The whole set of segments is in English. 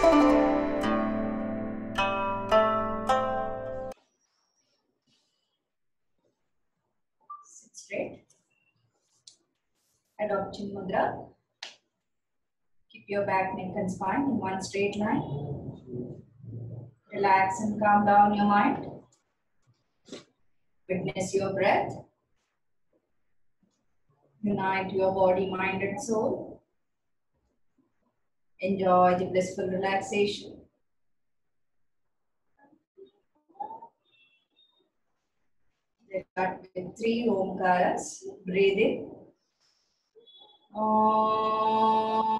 Sit straight. Adopt Chin Mudra. Keep your back, neck and spine in one straight line. Relax and calm down your mind. Witness your breath. Unite your body, mind and soul. Enjoy the blissful relaxation. Let's start with 3 Omkaras. Breathe in. Om.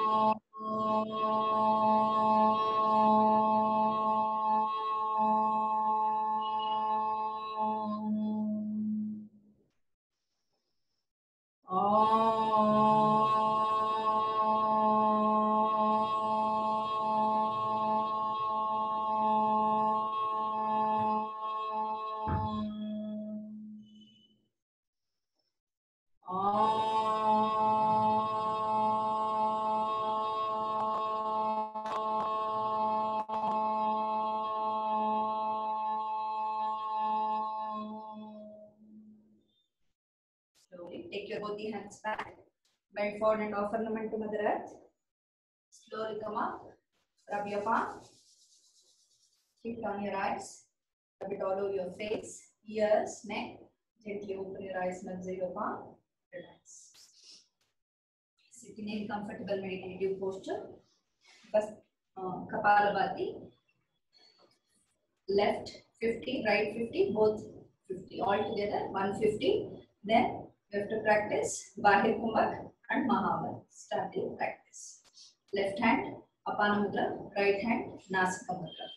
Slowly take your both the hands back. Bend forward and offer namaste to Mother Earth. Slowly come up. Rub your palm. Keep down your eyes. Rub it all over your face, ears, neck. Gently open your eyes and observe your palm. Relax. Sit in a comfortable meditative posture. First, Kapalabhati. Left 50, right 50, both 50. All together 150. Then you have to practice Bahir Kumbhak and Mahabal. Start your practice. Left hand Apana Mudra, right hand Nasika Mudra.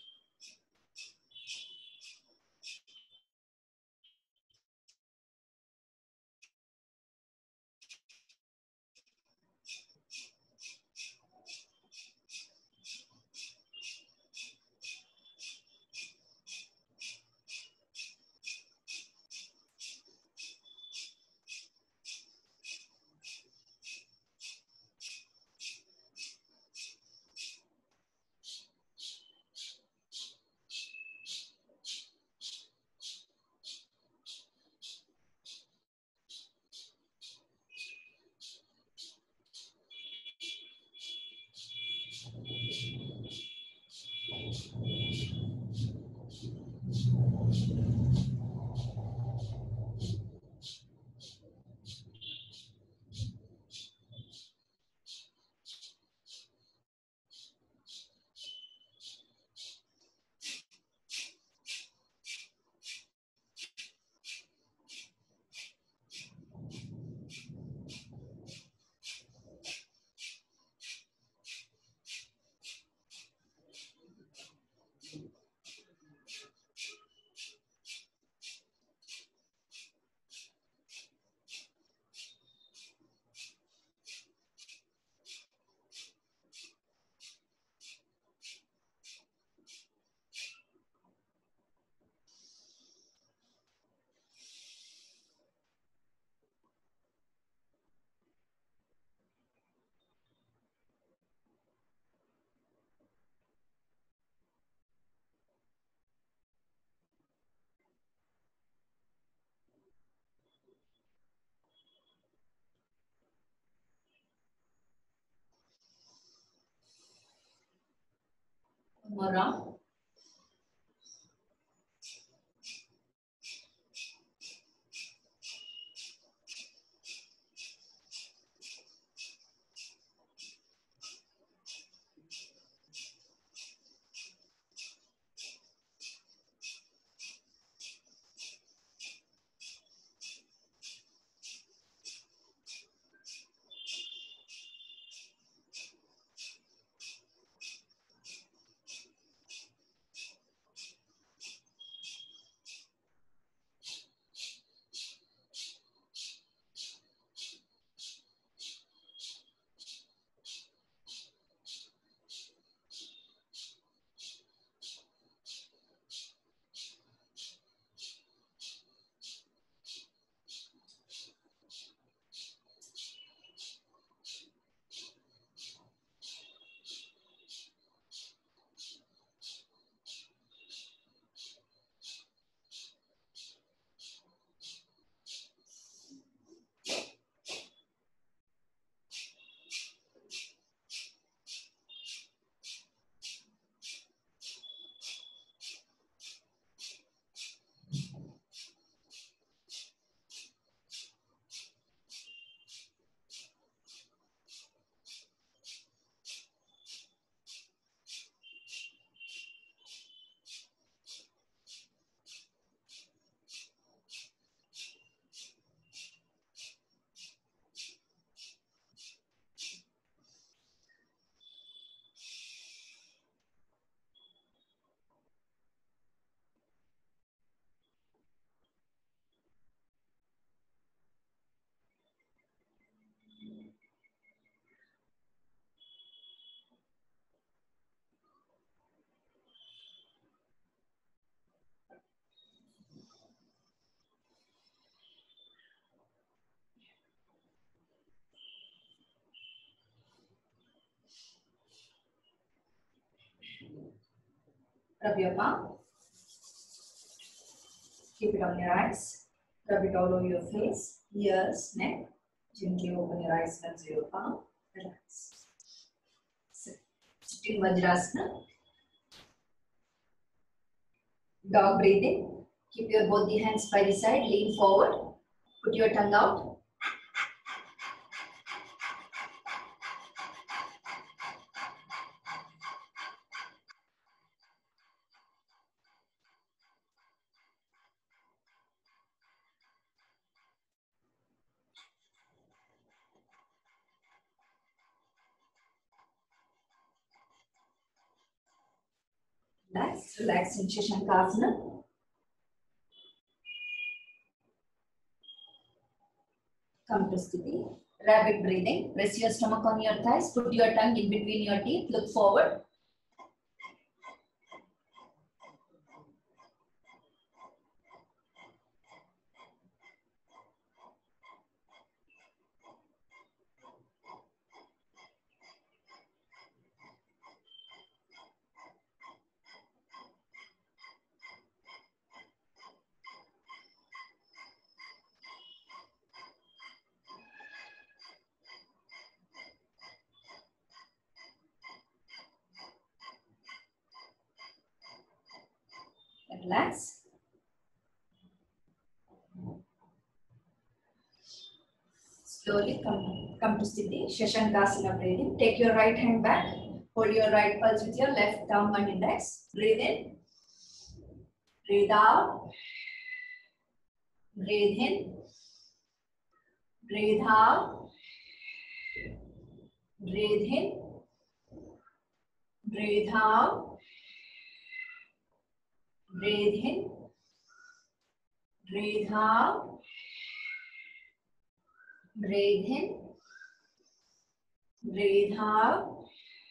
More round. Rub your palm. Keep it on your eyes. Rub it all over your face, ears, neck. Gently open your eyes, cleanse your palm. Relax. Sitting Vajrasana. Dog breathing. Keep your both the hands by the side. Lean forward. Put your tongue out. Relax. Relax in Shashankasana. Come to Sthiti. Rabbit breathing. Press your stomach on your thighs. Put your tongue in between your teeth. Look forward. Relax. Slowly come to Sthiti. Shashankasana breathing. Take your right hand back. Hold your right pulse with your left thumb and index. Breathe in. Breathe out. Breathe in. Breathe out. Breathe in. Breathe out. Breathe in. Breathe out. Breathe in. Breathe out.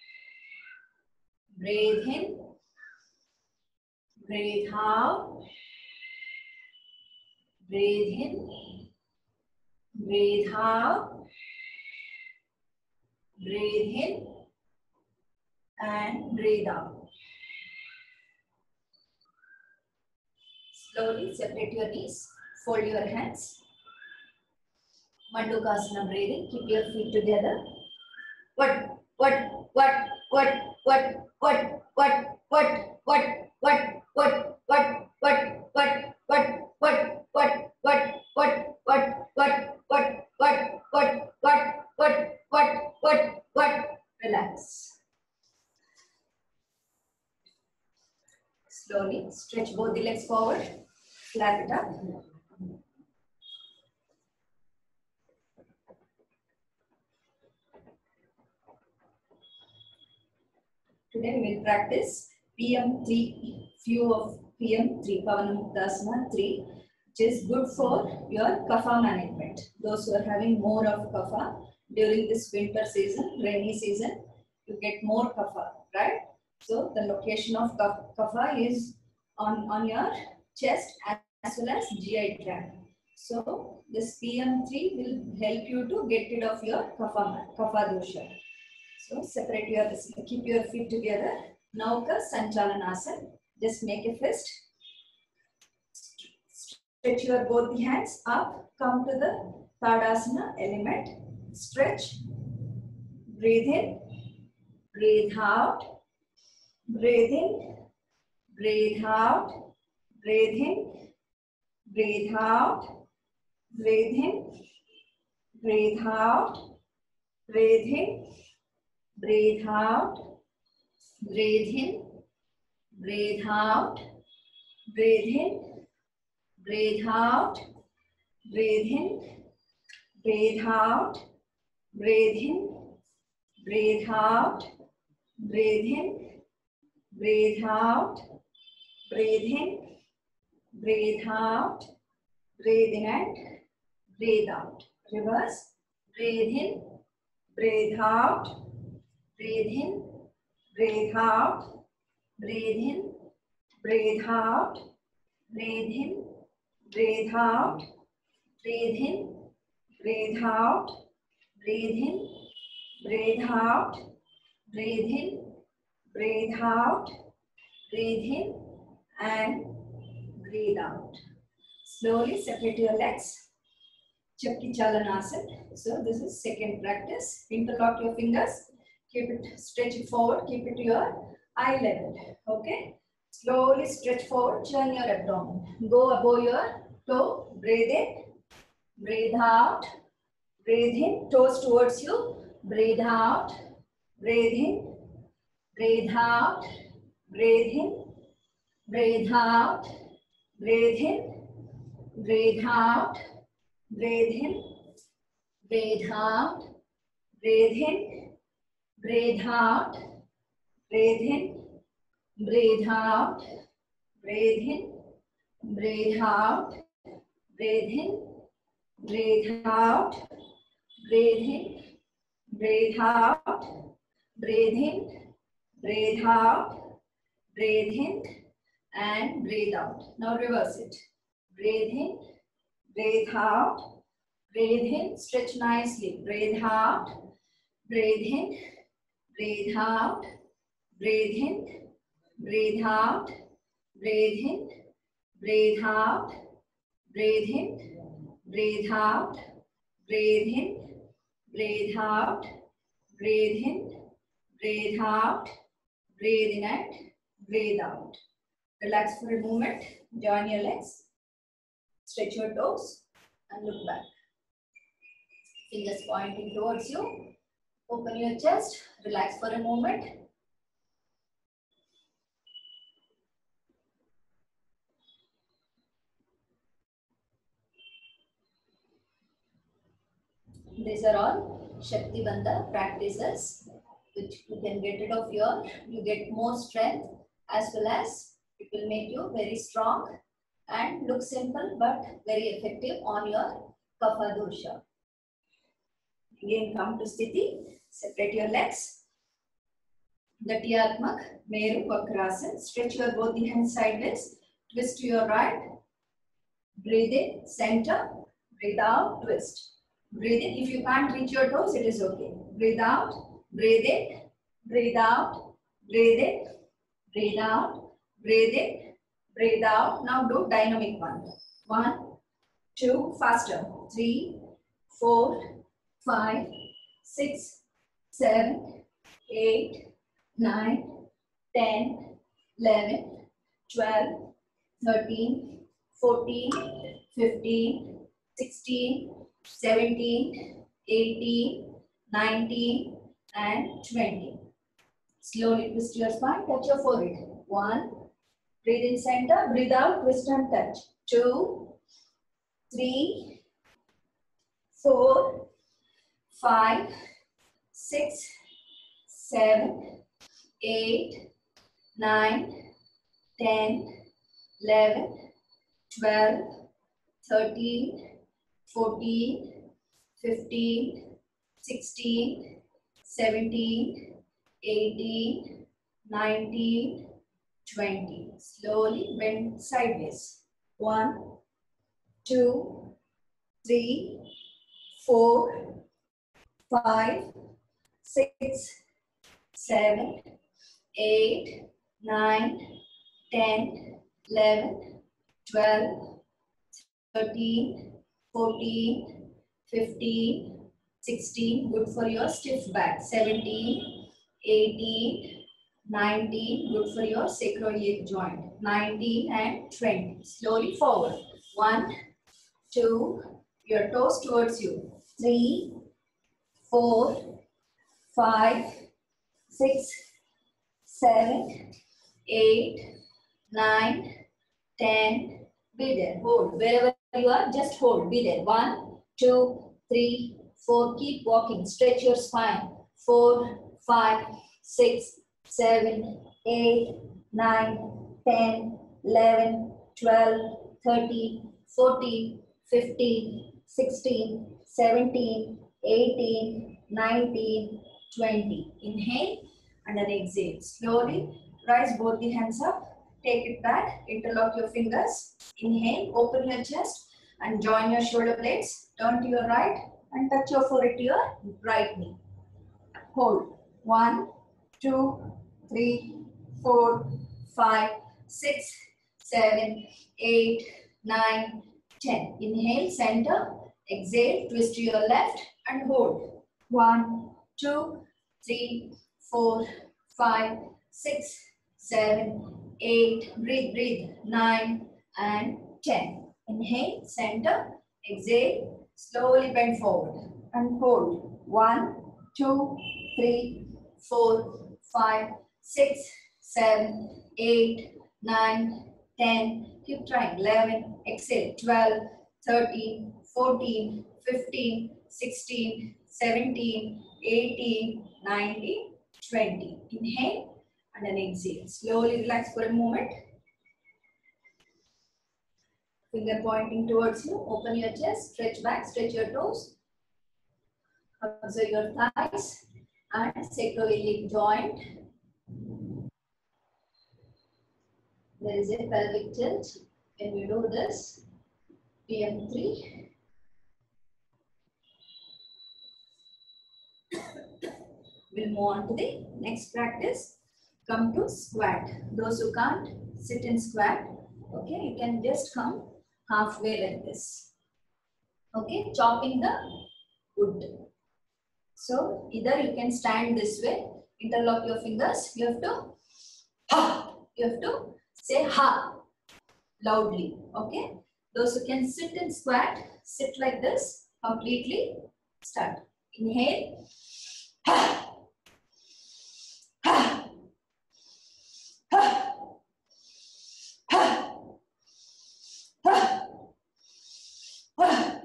Breathe in. Breathe out. Breathe in. Breathe out. Breathe in. And breathe out. Slowly separate your knees. Fold your hands. Mandukasana breathing. Keep your feet together. What? Relax. Slowly stretch both the legs forward. Flat it up. Today we will practice PM3, few of PM3, Pavanamuktasana 3, which is good for your kapha management. Those who are having more of kapha during this winter season, rainy season, you get more kapha, right? So the location of kapha is on your chest as well as GI tract. So this PM3 will help you to get rid of your kapha dosha. So separate your, keep your feet together. Nauka Sanchalanasana. Just make a fist. Stretch your both the hands up. Come to the Tadasana element. Stretch. Breathe in. Breathe out. Breathe in. Breathe out. Breathe in. Breathe out. Breathe in. Breathe out. Breathe in. Breathe out. Breathe in. Breathe out. Breathe in. Breathe out. Breathe in. Breathe out. Breathe in. Breathe out. Breathe in. Breathe out. Breathe in. Breathe out. Breathe in and breathe out. Reverse. Breathe in. Breathe out. Breathe in. Breathe out. Breathe in. Breathe out. Breathe in. Breathe out. Breathe in. Breathe out. Breathe in. Breathe out. Breathe in. breathe out, breathe in and breathe out. Slowly separate your legs. Chakki Chalanasana. So this is second practice. Interlock your fingers. Keep it, stretch it forward. Keep it to your eye level. Okay. Slowly stretch forward. Turn your abdomen. Go above your toe. Breathe in. Breathe out. Breathe in. Toes towards you. Breathe out. Breathe in. Breathe out. Breathe in. Breathe out. Breathe in. Breathe out. Breathe in. Breathe out. Breathe in. Breathe out. Breathe in. Breathe out. Breathe in. Breathe out. Breathe in. Breathe out. Breathe in. Breathe out. Breathe in. Breathe out. Breathe in and breathe out. Now reverse it. Breathe in. Breathe out. Breathe in. Stretch nicely. Breathe out. Breathe in. Breathe out. Breathe in. Breathe out. Breathe in. Breathe out. Breathe in. Breathe out. Breathe in. Breathe out. Breathe in. Breathe out. Breathe in and breathe out. Relax for a moment. Join your legs. Stretch your toes and look back. Fingers pointing towards you. Open your chest. Relax for a moment. These are all Shakti Bandha practices which you can get rid of you get more strength as well as it will make you very strong and look simple but very effective on your Kapha dosha. Again come to Sthiti, separate your legs. Datyatmak, Meru, Vakrasana. Stretch your both the hands sideways, twist to your right. Breathe in, center, breathe out, twist. Breathe in. If you can't reach your toes, it is okay. Breathe out, breathe in, breathe out, breathe in, breathe out, breathe in, breathe out. Now do dynamic one. 1, 2, faster. 3, 4, 5, 6, 7, 8, 9, 10, 11, 12, 13, 14, 15, 16, 17, 18, 19, and 20. Slowly twist your spine, touch your forehead. 1, breathe in center, breathe out, twist and touch. 2, 3, 4, 5, 6, 7, 8, 9, 10, 11, 12, 13, 14, 15, 16, 17, 18, 19, 20. Slowly bend sideways. 1, 2, 3, 4, 5, 6, 7, 8, 9, 10, 11, 12, 13, 14, 15, 16, good for your stiff back. 17, 18, 19, good for your sacroiliac joint. 19 and 20. Slowly forward. 1, 2, your toes towards you. 3, 4, 5, 6, 7, 8, 9, 10. Be there. Hold. Wherever you are, just hold. Be there. 1, 2, 3, 4. Keep walking. Stretch your spine. 4, 5, 6, 7, 8, 9, 10, 11, 12, 13, 14, 15, 16, 17, 18, 19, 20. Inhale and then exhale. Slowly rise both the hands up. Take it back. Interlock your fingers. Inhale. Open your chest and join your shoulder blades. Turn to your right and touch your forehead to your right knee. Hold. 1, 2, 3, 4, 5, 6, 7, 8, 9, 10. Inhale, center. Exhale, twist to your left and hold. 1, 2, 3, 4, 5, 6, 7, 8. Breathe, breathe. 9 and 10. Inhale, center. Exhale, slowly bend forward and hold. 1, 2, 3, 4, 5, 6, 7, 8, 9, 10. Keep trying. 11. Exhale. 12, 13, 14, 15, 16, 17, 18, 19, 20. Inhale and then exhale. Slowly relax for a moment. Finger pointing towards you. Open your chest. Stretch back. Stretch your toes. Observe your thighs and sacroiliac joint. There is a pelvic tilt. When we do this, PM3. We'll move on to the next practice. Come to squat. Those who can't sit in squat, okay, you can just come halfway like this. Okay, chopping the wood. So either you can stand this way, interlock your fingers. You have to ha. You have to say ha loudly. Okay. Those who can sit in squat, sit like this completely. Start. Inhale. Ha. Ha. Ha. Ha. Ha. Ha.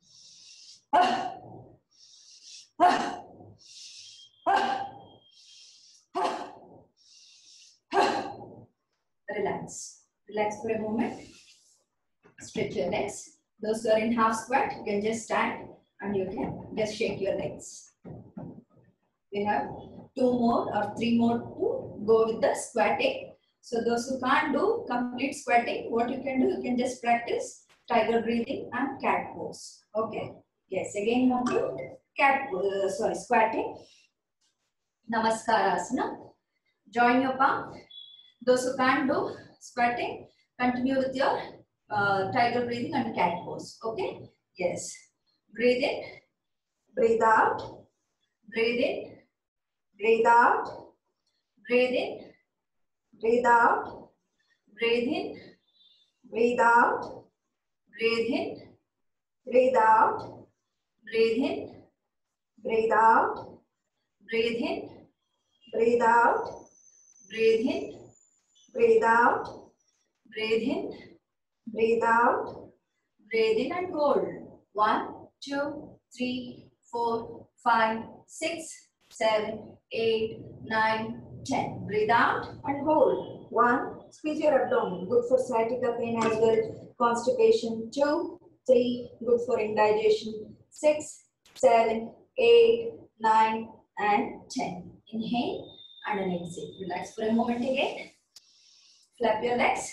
Relax. Relax for a moment. Stretch your legs. Those who are in half squat, you can just stand and you can just shake your legs. We have 2 more or 3 more to go with the squatting. So those who can't do complete squatting, what you can do, you can just practice tiger breathing and cat pose. Okay. Yes. Again, come to squatting. Namaskarasana. Join your palm. Those who can't do squatting, continue with your tiger breathing and cat pose. Okay. Yes. Breathe in. Breathe out. Breathe in. Breathe out. Breathe in. Breathe out. Breathe in. Breathe out. Breathe in. Breathe out. Breathe in. Breathe out. Breathe in. Breathe out. Breathe in. Breathe out. Breathe in. Breathe out. Breathe in and hold. 1, 2, 3, 4, 5, 6, 7, 8, 9, 10. Breathe out and hold. 1. Squeeze your abdomen. Good for sciatica pain as well. Constipation. 2, 3. Good for indigestion. 6, 7, 8, 9, and 10. Inhale and then exhale. Relax for a moment again. Flap your legs.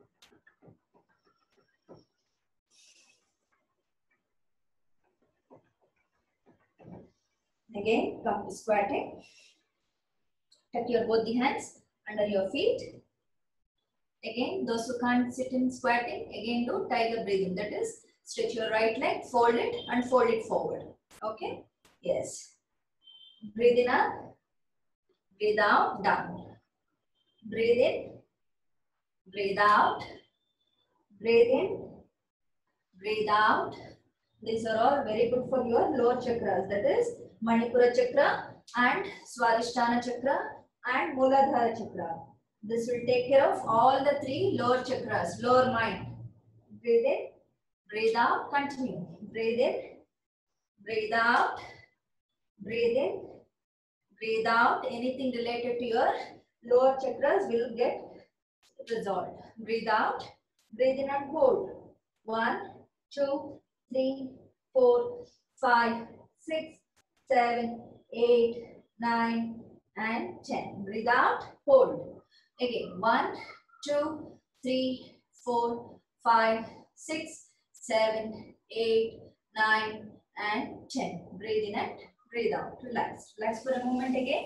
Again, come to squatting. Tuck your both the hands under your feet. Again, those who can't sit in squatting, again do tiger breathing. That is, stretch your right leg, fold it and fold it forward. Okay? Yes. Breathe in up. Breathe out, down. Breathe in. Breathe out. Breathe in. Breathe out. These are all very good for your lower chakras. That is Manipura chakra and Swadhisthana chakra and Mooladhara chakra. This will take care of all the 3 lower chakras, lower mind. Breathe in. Breathe out. Continue. Breathe in. Breathe out. Breathe in. Breathe out. Anything related to your lower chakras will get resolved. Breathe out. Breathe in and hold. 1, 2, 3, 4, 5, 6, 7, 8, 9, and 10. Breathe out. Hold. Again. 1, 2, 3, 4, 5, 6, 7, 8, 9, and 10. Breathe in and breathe out. Relax. Relax for a moment again.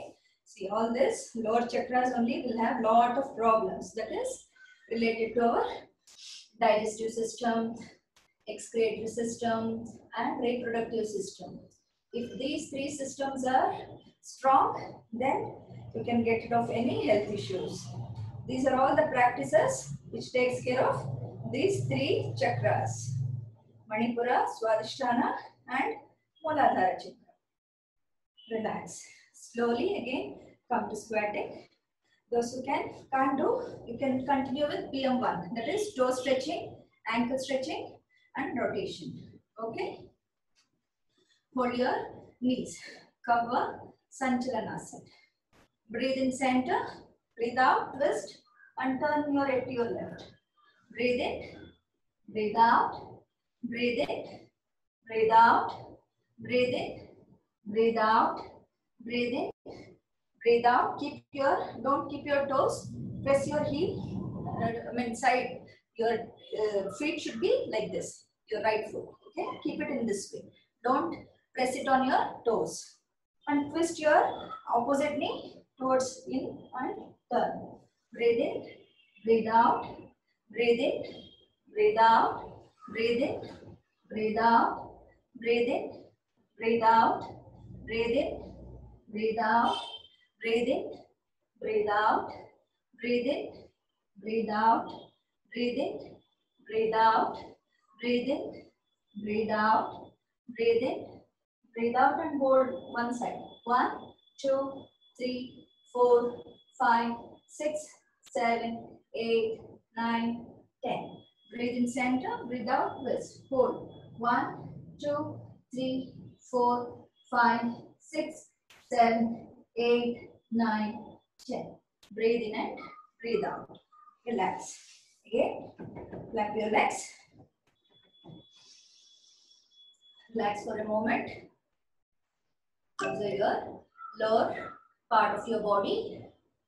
See, all this lower chakras only will have lot of problems. That is related to our digestive system, excretory system, and reproductive system. If these three systems are strong, then you can get rid of any health issues. These are all the practices which takes care of these three chakras: Manipura, Swadhisthana, and Muladhara chakra. Relax. Slowly again come to squatting. Those who can't do, you can continue with PM1. That is toe stretching, ankle stretching, and rotation. Okay. Hold your knees. Cover Sanchalanasana. Breathe in center. Breathe out. Twist and turn your head to your left. Breathe in. Breathe out. Breathe in. Breathe out. Breathe in. Breathe out. Breathe in. Breathe out. Don't keep your toes. Press your heel. Side. Your feet should be like this. Your right foot. Okay. Keep it in this way. Don't press it on your toes. And twist your opposite knee towards in and turn. Breathe in. Breathe out. Breathe in. Breathe out. Breathe in. Breathe out. Breathe in. Breathe out. Breathe in. Breathe out. Breathe in. Breathe out. Breathe in. Breathe out. Breathe in. Breathe out. Breathe in. Breathe out. Breathe in. Breathe out and hold one side. 1, 2, 3, 4, 5, 6, 7, 8, 9, 10. Breathe in center. Breathe out. Twist. Hold. 1, 2, 3, 4, 5, 6, 7, 8, 9, 10. Breathe in and breathe out. Relax. Again. Clap your legs. Relax for a moment. Observe your lower part of your body.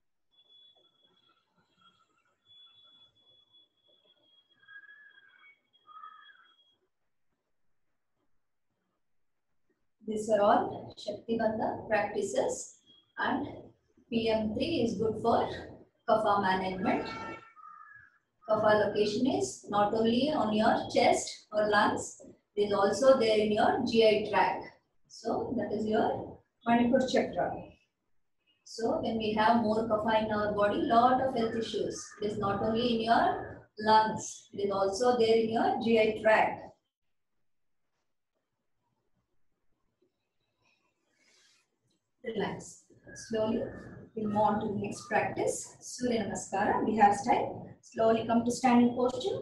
These are all Shakti Bandha practices, and PM3 is good for kapha management. Kapha location is not only on your chest or lungs, it is also there in your GI tract. So that is your Manipur chakra. So when we have more kapha in our body, lot of health issues. It is not only in your lungs, it is also there in your GI tract. Relax. Slowly, we'll move on to the next practice, Surya Namaskara, Bihar style. Slowly come to standing posture.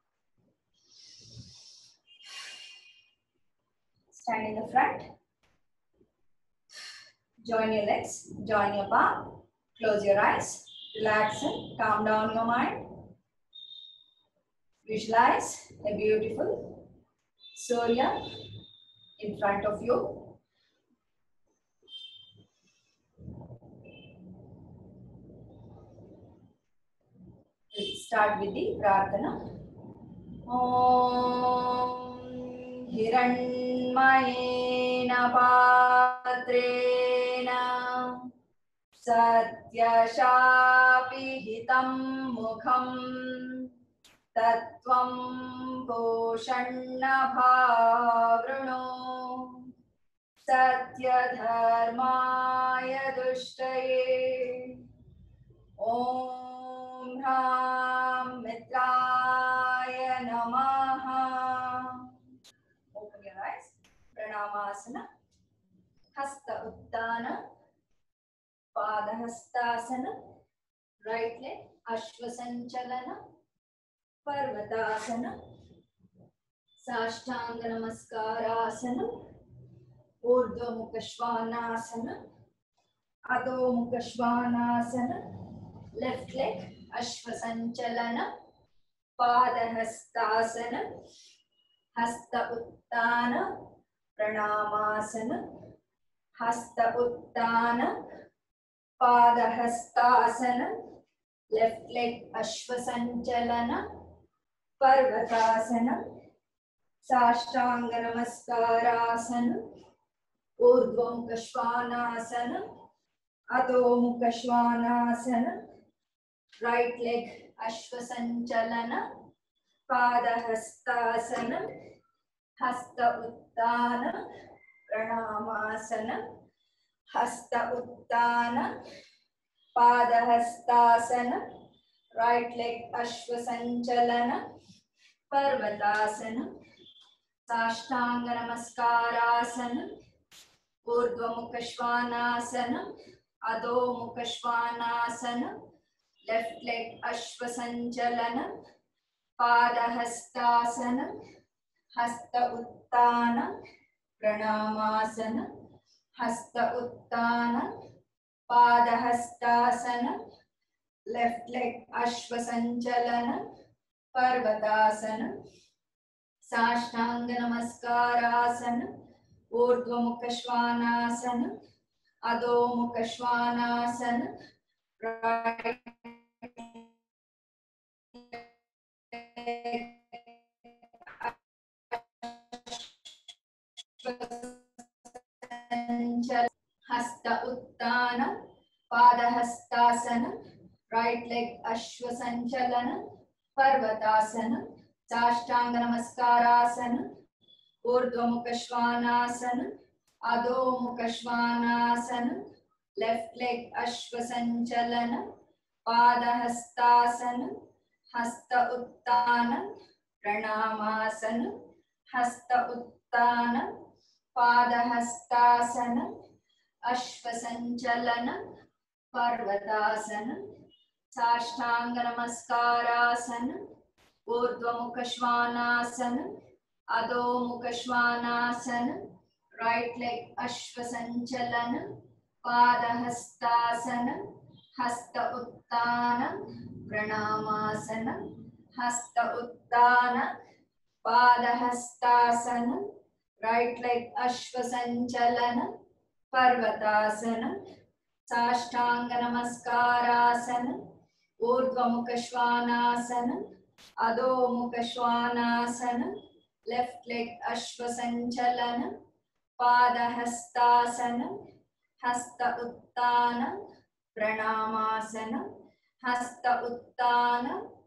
Stand in the front. Join your legs, join your palm, close your eyes, relax and calm down your mind. Visualize a beautiful Surya in front of you. Let's start with the Prarthana. Om Hiranmayena Patrena Satyashapihitam Mukham Tattvam Poshanna Bhavrano Satyadharmaya Dushtaye Om Ram Mitraya Namaha. Open your eyes. Pranamasana. Hasta Uttana. Padahastasana. Right leg. Ashvasanchalana. Parvatasana. Sashtanga Namaskarasana. Urdhva Mukha Svanasana. Adho Mukha Svanasana. Left leg, Ashvasanchalana, Padahastasana, Hasta Uttana, Pranamasana, Hasta Uttana, Padahastasana, left leg, Ashvasanchalana, Parvatasana, Sashtanga Namaskarasana, Urdhva Mukha Svanasana, अधो मुख Shvanasana, right leg अश्व संचलन, पादहस्तासन, हस्त उत्तान प्रणामासन, हस्त उत्तान पादहस्तासन, right leg अश्व संचलन, पर्वतासन, साष्टांग नमस्कारासन, ऊर्ध्वमुख श्वानासन, अधोमुख श्वानासन, लेफ्ट लेग अश्व संचलन, पादहस्तासन, हस्त उत्तान प्रणामासन, हस्त उत्तान पादहस्तासन, लेफ्ट लेग अश्व संचलन, पर्वतासन, साष्टांग नमस्कारासन, ऊर्ध्वमुख श्वानासन, अधोमुख श्वानासन, राइट हस्त उत्तान पादहस्तासन, राइट लेग अश्व संचलन, पर्वतासन, साष्टांग नमस्कारासन, ऊर्ध्वमुख श्वानासन, अधोमुख श्वानासन, लेफ्ट लेग अश्व संचलन, पादहस्तासन, हस्त उत्तान प्रणामासन, हस्त उत्तान पादहस्तासन, अश्व संचलन, पर्वतासन, साष्टांग नमस्कारासन, ऊर्ध्वमुख श्वानासन, अधोमुख श्वानासन, राइट लेग अश्व संचलन, पादहस्तासन, हस्त उत्तान प्रणामासन, हस्त उत्तान पादहस्तासन, राइट लेग अश्व संचलन, पर्वतासन, साष्टांग नमस्कारासन, ऊर्ध्वमुख श्वानासन, अधोमुख श्वानासन, लेफ्ट लेग अश्व संचलन, पादहस्तासन, हस्त उत्तान प्रणामासन, हस्त उत्तान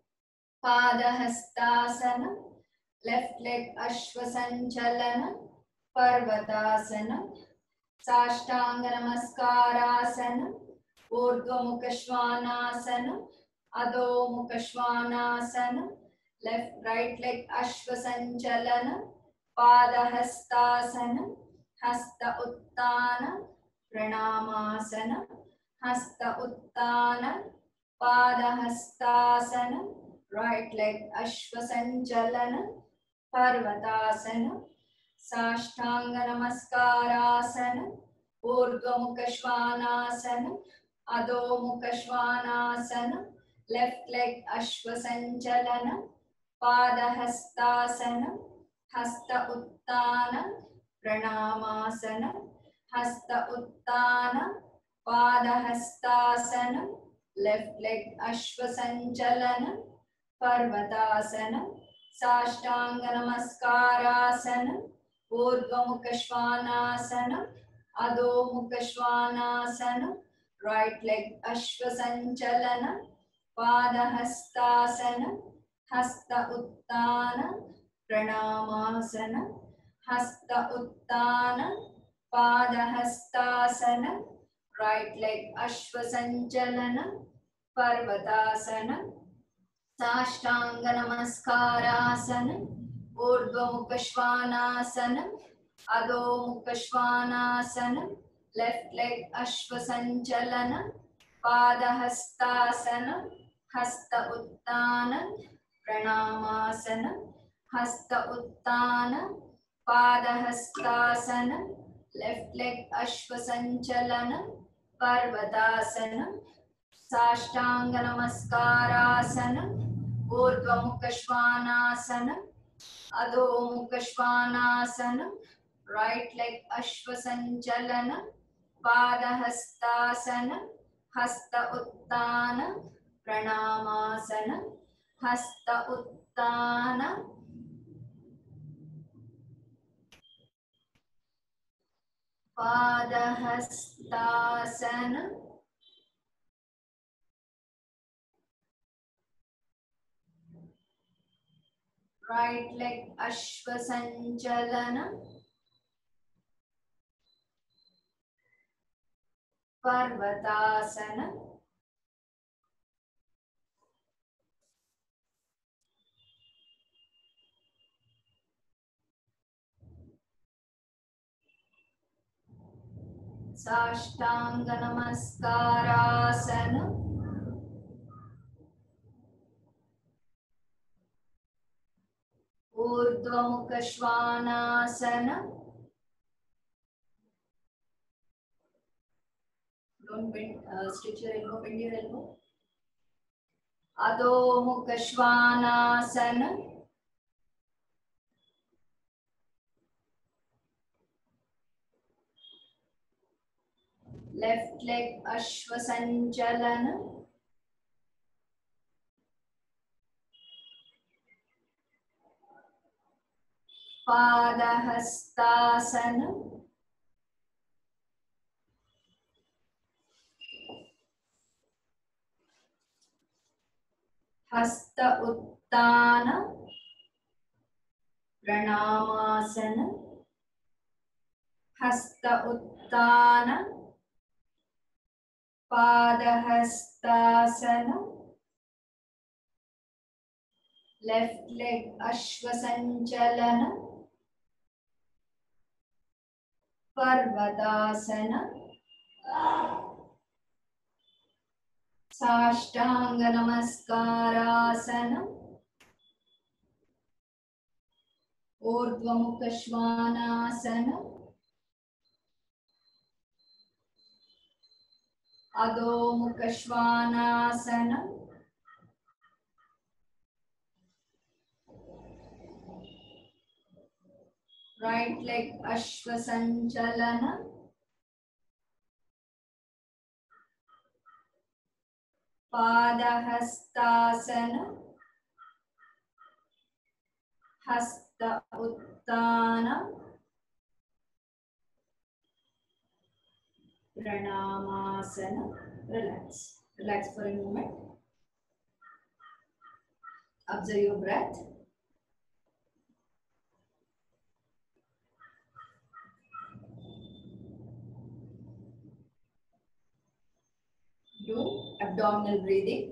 पादहस्तासन, लेफ्ट लेग अश्व संचलन, पर्वतासन, साष्टांग नमस्कारासन, ऊर्ध्वमुख श्वानासन, अधोमुख श्वानासन, लेफ्ट राइट लेग अश्व संचलन, पादहस्तासन, हस्त उत्तान प्रणामासन, हस्त उत्तान पादहस्तासन, राइट लेग अश्व संचलन, पर्वतासन, साष्टांग नमस्कारासन, ऊर्ध्वमुख श्वानासन, अधोमुख श्वानासन, लेफ्ट लेग अश्व संचलन, पादहस्तासन, हस्त उत्तान प्रणामासन, हस्त उत्तान पादहस्तासन, लेफ्ट लेग अश्व संचलन, पर्वतासन, साष्टांग नमस्कारासन, ऊर्ध्वमुख श्वानासन, अधोमुख श्वानासन, राइट लेग अश्व संचलन, पादहस्तासन, हस्त उत्तान प्रणामासन, हस्त उत्तान पादहस्तासन, राइट लेग अश्व संचलन, पर्वतासन, साष्टांग नमस्कारासन, ऊर्ध्वमुख श्वानासन, अधोमुख श्वानासन, लेफ्ट लेग अश्व संचलन, पादहस्तासन, हस्त उत्तान प्रणामासन, हस्त उत्तान पादहस्तासन, लेफ्ट लेग अश्व संचलन, पर्वतासन, साष्टांग नमस्कारासन, ऊर्ध्वमुख श्वानासन, अधोमुख श्वानासन, राइट लेग अश्व संचलन, पादहस्तासन, हस्त उत्तान प्रणामासन, हस्त उत्तान padahastasana, Right leg Ashva Sanchalanam. Parvatasana. Sashtanga Namaskarasana. Urdhva Shvanasana. Don't bend, stretch your elbow, bend your elbow. Adho Mukha Shvanasana. Left leg Ashva Sanchalana. Padahastasana. Hasta Uttana. Pranamasana. Hasta Uttana. Padahastasana. Left leg Ashva Sanchalana. Parvatasana. Sashtanga Namaskarasana. Urdhva Mukha Shvanasana. Adho Mukha Shvanasana. Right leg Ashva Sanchalana. Padahastasana. Hasta Uttana. Pranamasana. Relax. Relax for a moment. Observe your breath. Do abdominal breathing.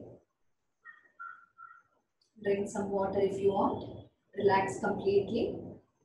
Drink some water if you want. Relax completely.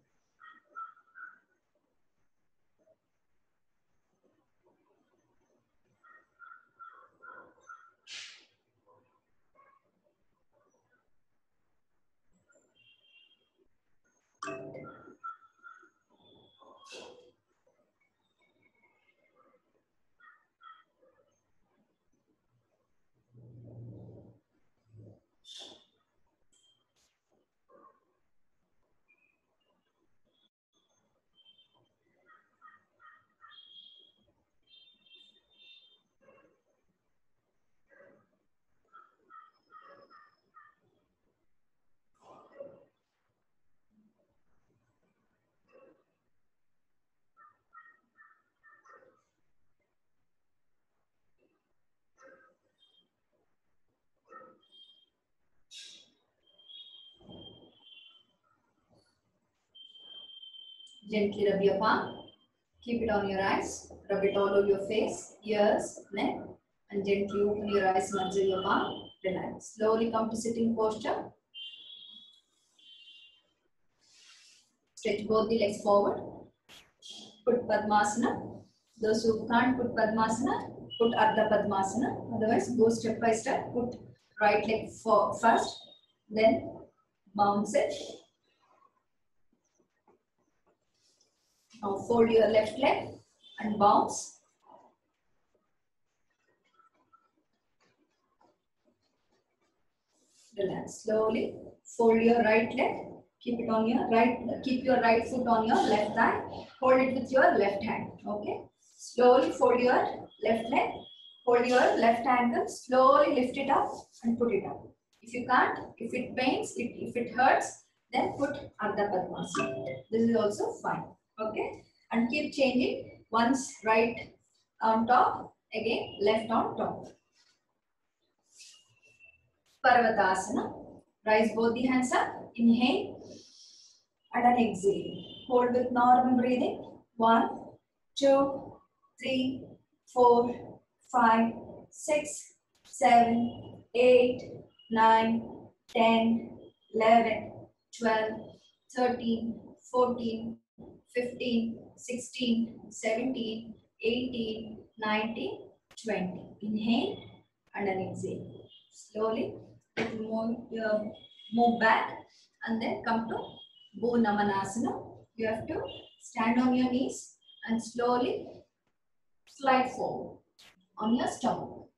Gently rub your palm. Keep it on your eyes. Rub it all over your face, ears, neck, and gently open your eyes and observe your palm. Relax. Slowly come to sitting posture. Stretch both the legs forward. Put Padmasana. Those who can't put Padmasana, put Ardha Padmasana. Otherwise, go step by step. Put right leg first, then bounce it. Now fold your left leg and bounce. Relax. Slowly fold your right leg. Keep it on your right. Keep your right foot on your left thigh. Hold it with your left hand. Okay. Slowly fold your left leg. Hold your left ankle. Slowly lift it up and put it up. If you can't, if it pains, if it hurts, then put Ardha Padmasana. This is also fine. Okay. And keep changing. Once right on top, again left on top. Parvatasana. Rise both the hands up. Inhale and an exhale. Hold with normal breathing. 1, 2, 3, 4, 5, 6, 7, 8, 9, 10, 11, 12, 13, 14, 15, 16, 17, 18, 19, 20. Inhale and an exhale. Slowly move back and then come to Bhu Namanasana. You have to stand on your knees and slowly slide forward on your stomach.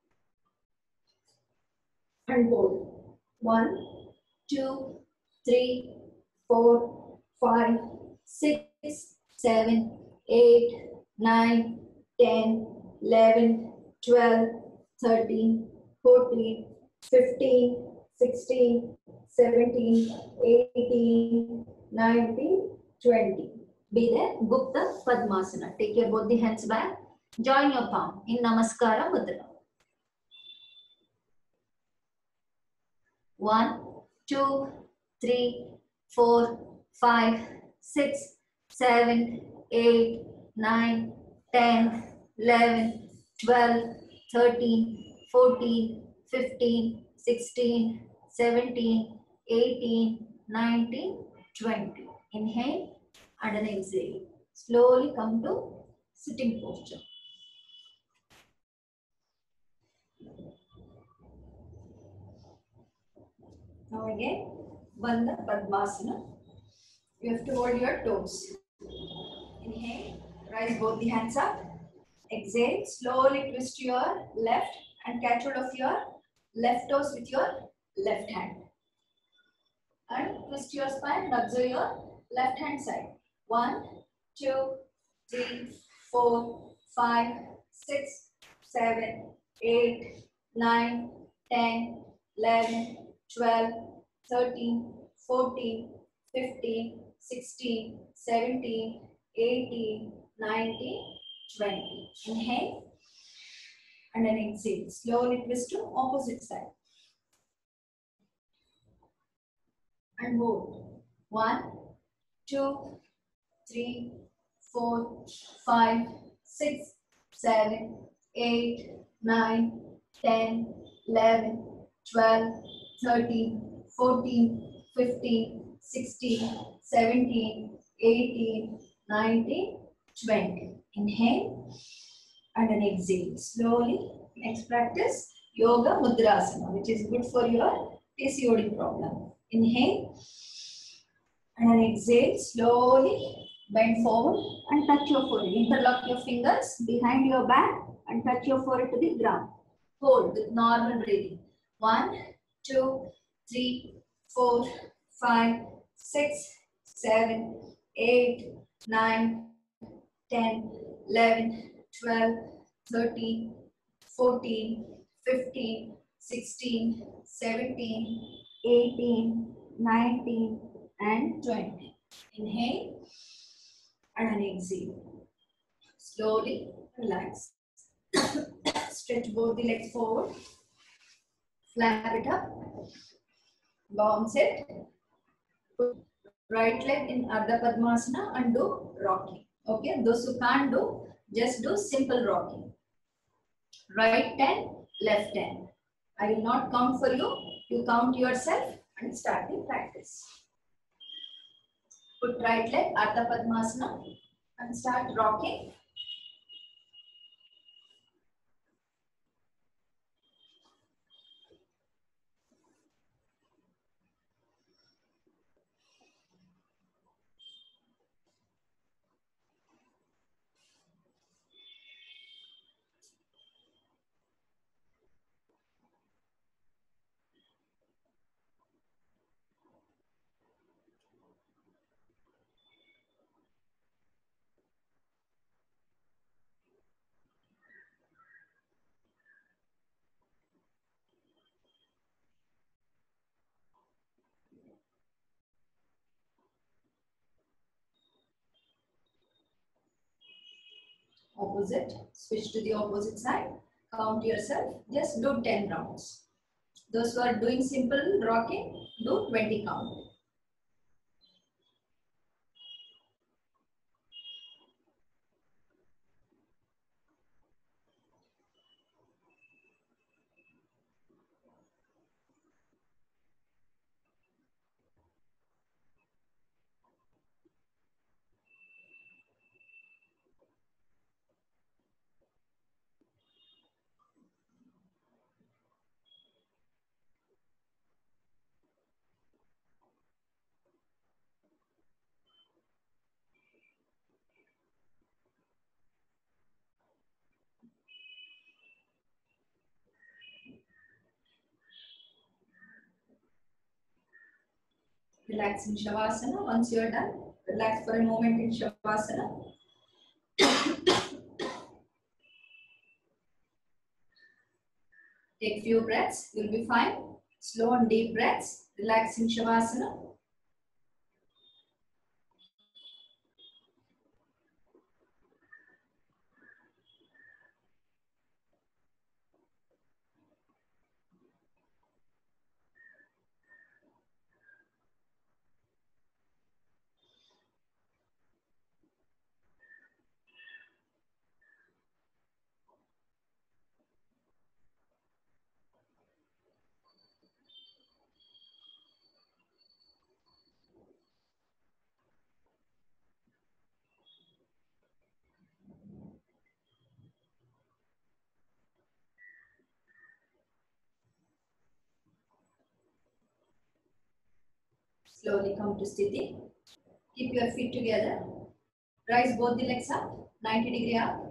And hold. 1, 2, 3, 4, 5, 6, 7, 8, 9, 10, 11, 12, 13, 14, 15, 16, 17, 18, 19, 20. Be there. Gupta Padmasana. Take your both the hands back. Join your palm in Namaskara Mudra. 1, 2, 3, 4, 5, 6, 7, 8, 9, 10, 11, 12, 13, 14, 15, 16, 17, 18, 19, 20. Inhale and an exhale. Slowly come to sitting posture. Now again, Bandha Padmasana. You have to hold your toes. Inhale, rise both the hands up. Exhale, slowly twist your left and catch hold of your left toes with your left hand. And twist your spine and observe your left hand side. 1, 2, 3, 4, 5, 6, 7, 8, 9, 10, 11, 12, 13, 14, 15, 16, 17, 18, 19, 20. Inhale and then exhale. Slowly twist to opposite side. And hold. 1, 2, 3, 4, 5, 6, 7, 8, 9, 10, 11, 12, 13, 14, 15, 16, 17, 18, 19, 20. Inhale and then exhale. Slowly. Next practice, Yoga Mudrasana, which is good for your PCOD problem. Inhale and then exhale. Slowly bend forward and touch your forehead. Interlock your fingers behind your back and touch your forehead to the ground. Hold with normal breathing. 1, 2, 3, 4, 5, 6, 7, 8, 9, 10, 11, 12, 13, 14, 15, 16, 17, 18, 19, and 20. Inhale and then exhale. Slowly relax. Stretch both the legs forward. Flap it up. Bounce it. Put right leg in Ardha Padmasana and do rocking. Okay, those who can't do, just do simple rocking. Right 10, left 10. I will not count for you. You count yourself and start the practice. Put right leg Ardha Padmasana and start rocking. Opposite, switch to the opposite side. Count yourself, just do 10 rounds. Those who are doing simple rocking, do 20 count. Relax in Shavasana. Once you are done, relax for a moment in Shavasana. Take few breaths, you'll be fine. Slow and deep breaths. Relax in Shavasana. Slowly come to Sthiti. Keep your feet together. Rise both the legs up, 90-degree up.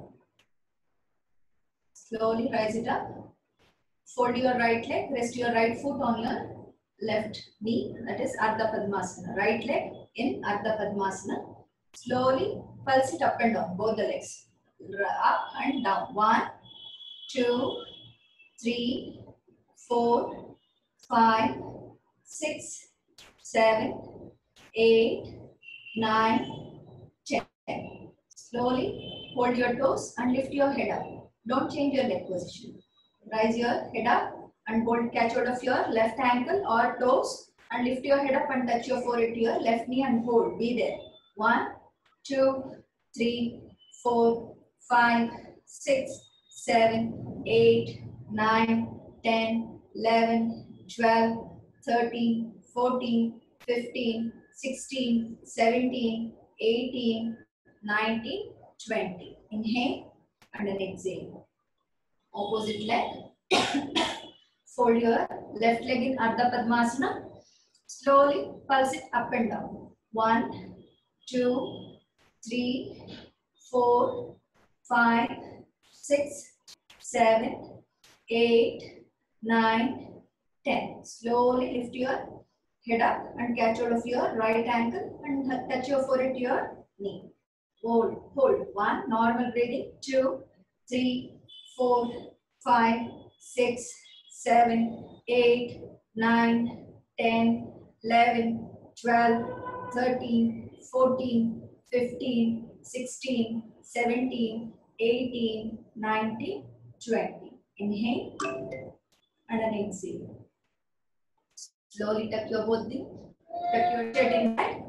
Slowly rise it up. Fold your right leg, rest your right foot on your left knee, that is Ardha Padmasana. Right leg in Ardha Padmasana. Slowly pulse it up and down, both the legs. Up and down. 1, 2, 3, 4, 5, 6, 7, 8, 9, 10. Slowly hold your toes and lift your head up. Don't change your leg position. Rise your head up and hold, catch hold of your left ankle or toes and lift your head up and touch your forehead to your left knee and hold. Be there. 1, 2, 3, 4, 5, 6, 7, 8, 9, 10, 11, 12, 13, 14, 15, 16, 17, 18, 19, 20. Inhale and then exhale. Opposite leg. Fold your left leg in Ardha Padmasana. Slowly pulse it up and down. 1, 2, 3, 4, 5, 6, 7, 8, 9, 10. Slowly lift your head up and catch hold of your right ankle and touch your forehead to your knee. Hold, hold. 1, normal breathing. 2, 3, 4, 5, 6, 7, 8, 9, 10, 11, 12, 13, 14, 15, 16, 17, 18, 19, 20. Inhale and then exhale. Slowly tuck your both the, tuck your head in back.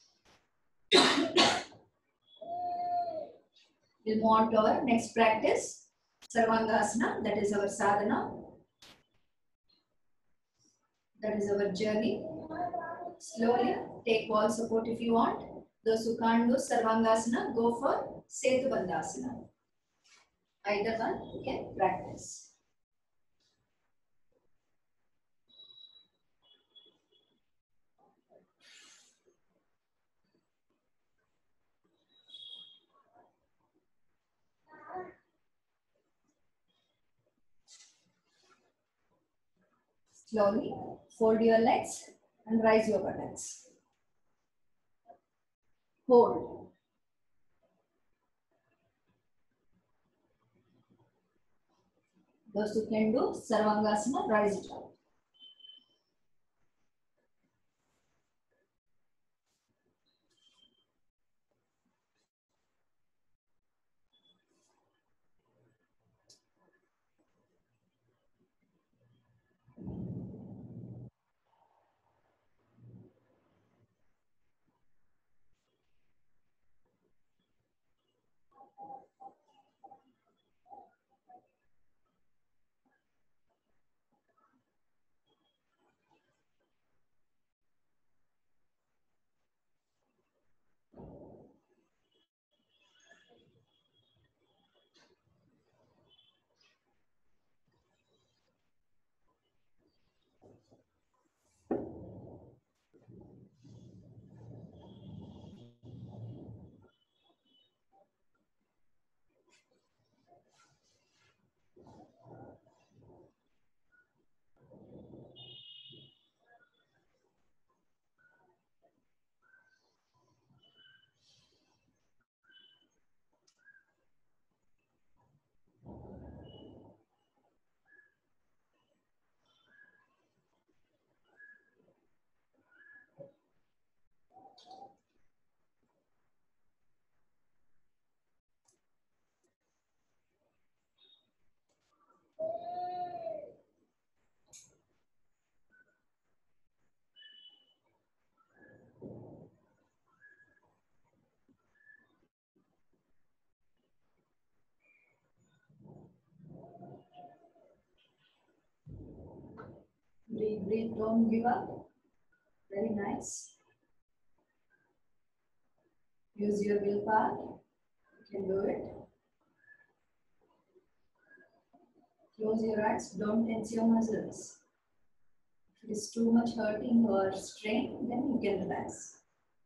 We'll move on to our next practice, Sarvangasana. That is our sadhana. That is our journey. Slowly take wall support if you want. Those who can't do Sarvangasana, go for Setu Bandhasana. Either one you can practice. Slowly fold your legs and rise your buttocks. Hold. Those who can do Sarvangasana, rise it up. Breathe, breathe, don't give up. Very nice. Use your willpower. You can do it. Close your eyes. Don't tense your muscles. If it is too much hurting or strain, then you can relax.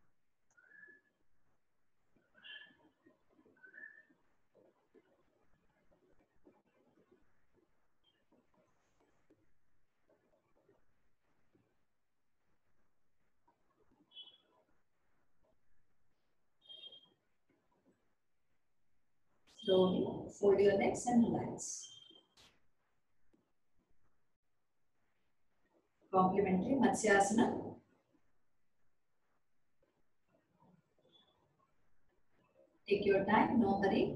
Slowly fold your legs and relax. Complementary Matsyasana. Take your time, no hurry.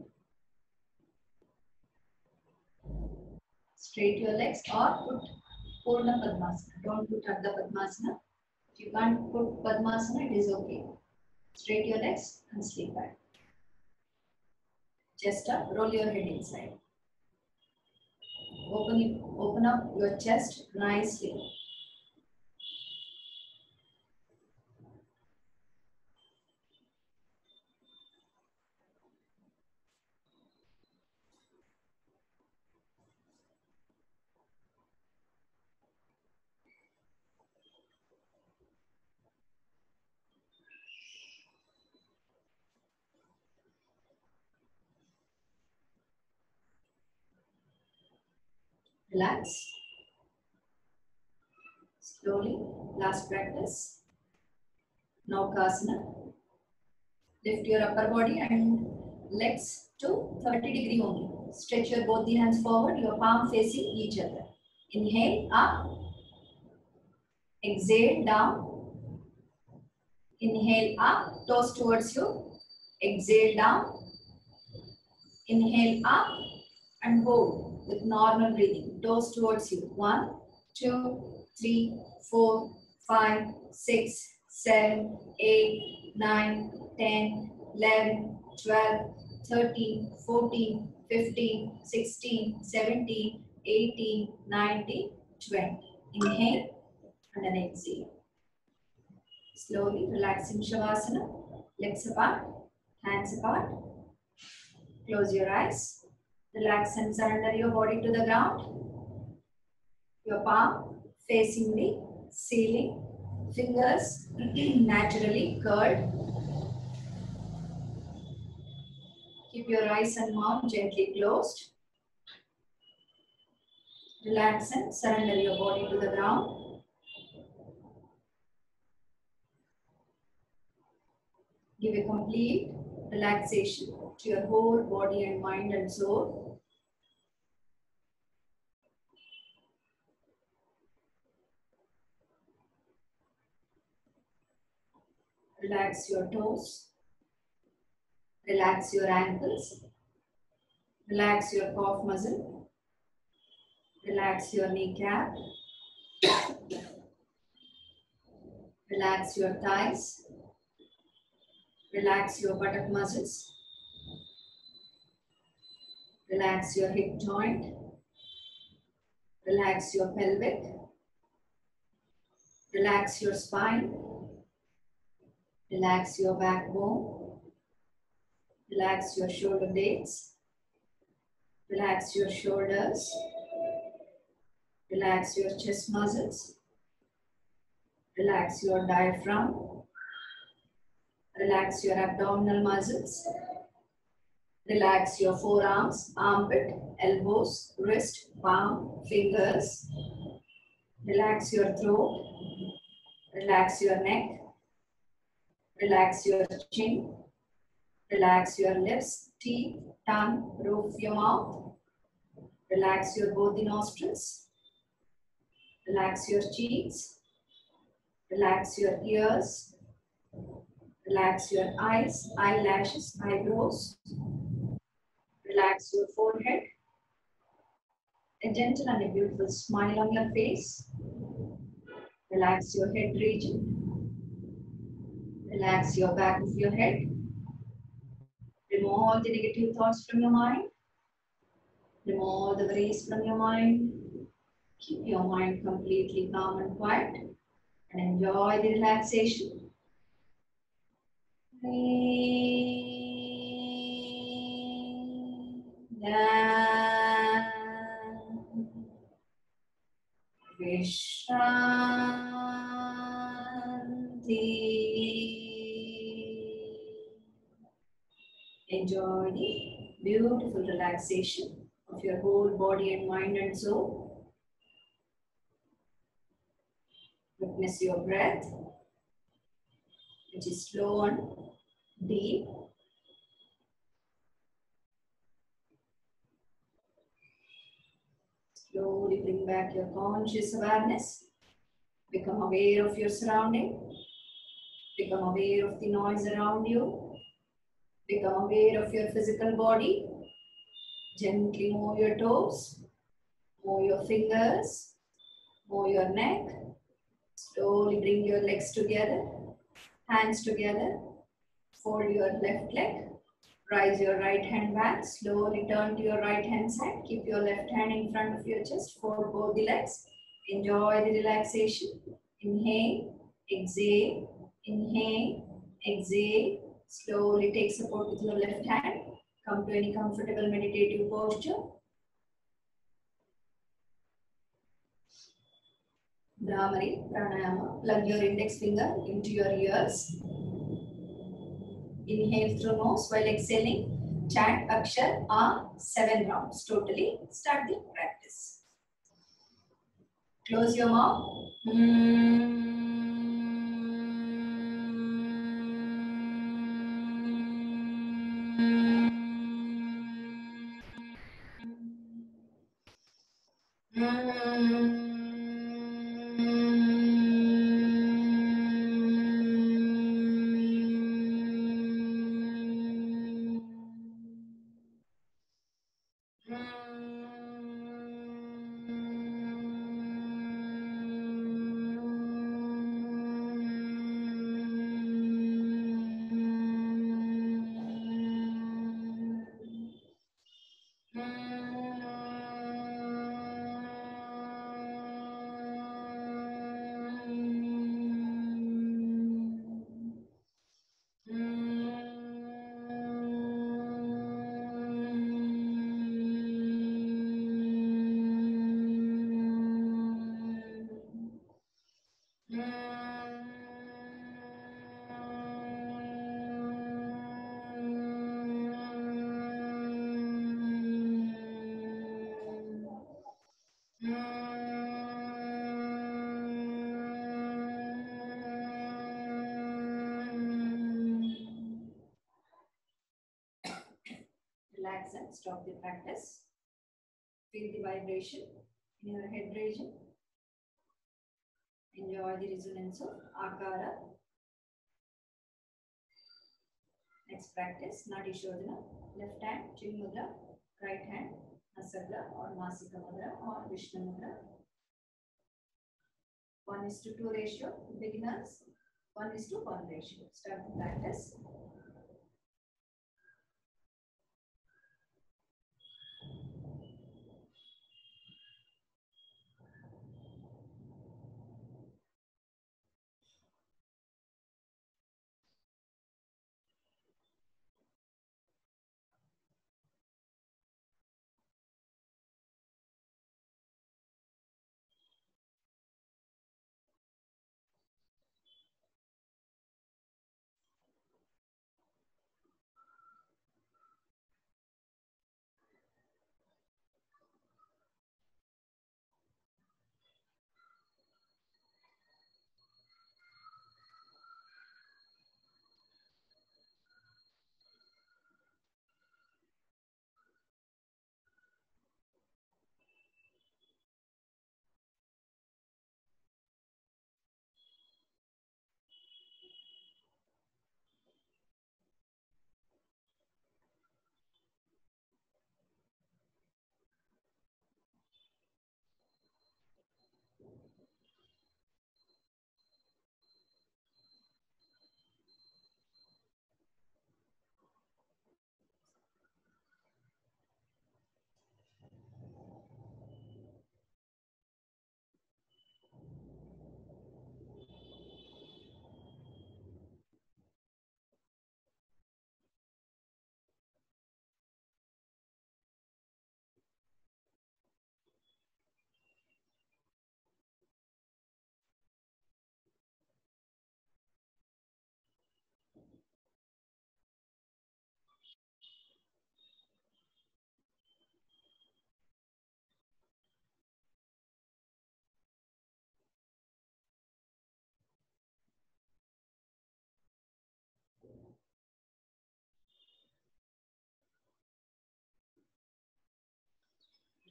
Straight your legs or put Purna Padmasana. Don't put Ardha Padmasana. If you can't put Padmasana, it is okay. Straight your legs and sleep back. Chest up, roll your head inside. Open up your chest nicely. Relax. Slowly, last practice. Naukasana. Lift your upper body and legs to 30° only. Stretch your both the hands forward, your palm facing each other. Inhale up. Exhale down. Inhale up, toes towards you. Exhale down. Inhale up and hold with normal breathing. Toes towards you. 1, 2, 3, 4, 5, 6, 7, 8, 9, 10, 11, 12, 13, 14, 15, 16, 17, 18, 19, 20. Inhale and then exhale. Slowly relaxing Shavasana. Legs apart, hands apart. Close your eyes. Relax and surrender your body to the ground. Your palm facing the ceiling. Fingers naturally curled. Keep your eyes and mouth gently closed. Relax and surrender your body to the ground. Give a complete relaxation to your whole body and mind and soul. Relax your toes. Relax your ankles. Relax your calf muscle. Relax your kneecap. Relax your thighs. Relax your buttock muscles. Relax your hip joint. Relax your pelvic. Relax your spine. Relax your backbone. Relax your shoulder blades. Relax your shoulders. Relax your chest muscles. Relax your diaphragm. Relax your abdominal muscles. Relax your forearms, armpit, elbows, wrist, palm, fingers. Relax your throat. Relax your neck. Relax your chin. Relax your lips, teeth, tongue, roof of your mouth. Relax your both the nostrils. Relax your cheeks. Relax your ears. Relax your eyes, eyelashes, eyebrows. Relax your forehead. A gentle and a beautiful smile on your face. Relax your head region. Relax your back of your head. Remove all the negative thoughts from your mind. Remove all the worries from your mind. Keep your mind completely calm and quiet and enjoy the relaxation. Breathe down. Vishranti. Enjoy the beautiful relaxation of your whole body and mind and soul. Witness your breath, which is slow and deep. Slowly bring back your conscious awareness. Become aware of your surrounding. Become aware of the noise around you. Become aware of your physical body. Gently move your toes. Move your fingers. Move your neck. Slowly bring your legs together. Hands together. Fold your left leg. Rise your right hand back. Slowly turn to your right hand side. Keep your left hand in front of your chest. Fold both the legs. Enjoy the relaxation. Inhale, exhale, inhale, exhale. Slowly take support with your left hand. Come to any comfortable meditative posture. Brahmari, Pranayama. Plug your index finger into your ears. Inhale through nose while exhaling. Chant Akshar A 7 rounds. Totally start the practice. Close your mouth. Relax and stop the practice. Feel the vibration in your head region. Enjoy the resonance of Akara. Next practice, Nadi Shodhana. Left hand, Chin Mudra. Right hand, Nasagla or Nasika Mudra or Vishnu Mudra. 1:2 ratio. Beginners, 1:1 ratio. Start the practice.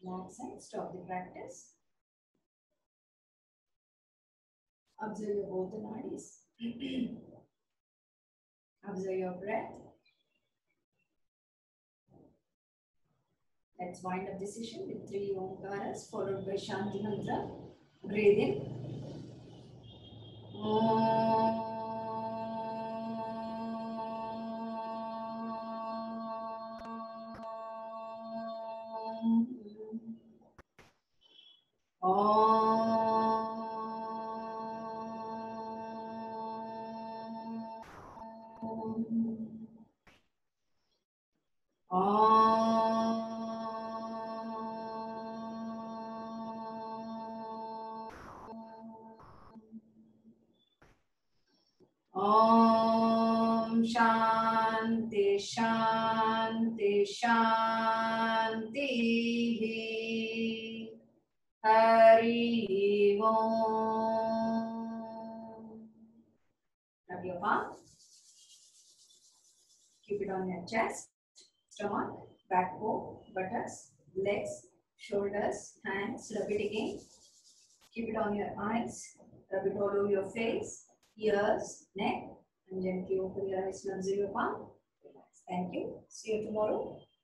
Relax and stop the practice. Observe your both the nadis. Observe your breath. Let's wind up the session with 3 Omkaras followed by Shanti Mantra. Breathe in. Om Shanti Shanti Shanti Hari Om. Rub your palm. Keep it on your chest, stomach, backbone, buttocks, legs, shoulders, hands. Rub it again. Keep it on your eyes. Rub it all over your face, ears, neck, and gently open your eyes and observe your palm. Thank you. See you tomorrow.